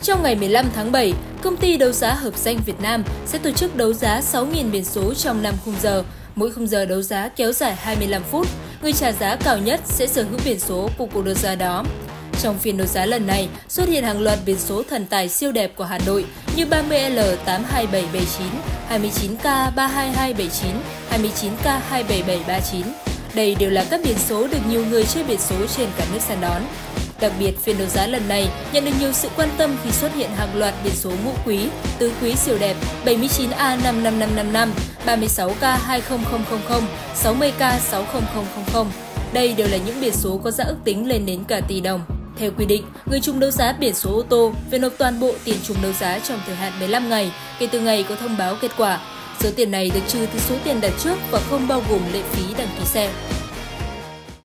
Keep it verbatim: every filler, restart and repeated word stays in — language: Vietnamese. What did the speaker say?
Trong ngày mười lăm tháng bảy, công ty đấu giá Hợp Danh Việt Nam sẽ tổ chức đấu giá sáu nghìn biển số trong năm khung giờ. Mỗi khung giờ đấu giá kéo dài hai mươi lăm phút. Người trả giá cao nhất sẽ sở hữu biển số của cuộc đấu giá đó. Trong phiên đấu giá lần này, xuất hiện hàng loạt biển số thần tài siêu đẹp của Hà Nội như ba mươi L tám hai bảy bảy chín, hai mươi chín K ba hai hai bảy chín, hai mươi chín K hai bảy bảy ba chín. Đây đều là các biển số được nhiều người chơi biển số trên cả nước săn đón. Đặc biệt, phiên đấu giá lần này nhận được nhiều sự quan tâm khi xuất hiện hàng loạt biển số ngũ quý, tứ quý siêu đẹp bảy mươi chín A năm năm năm năm năm, ba mươi sáu K hai không không không không, sáu mươi K sáu không không không không. Đây đều là những biển số có giá ước tính lên đến cả tỷ đồng. Theo quy định, người trúng đấu giá biển số ô tô phải nộp toàn bộ tiền trúng đấu giá trong thời hạn mười lăm ngày kể từ ngày có thông báo kết quả. Số tiền này được trừ từ số tiền đặt trước và không bao gồm lệ phí đăng ký xe.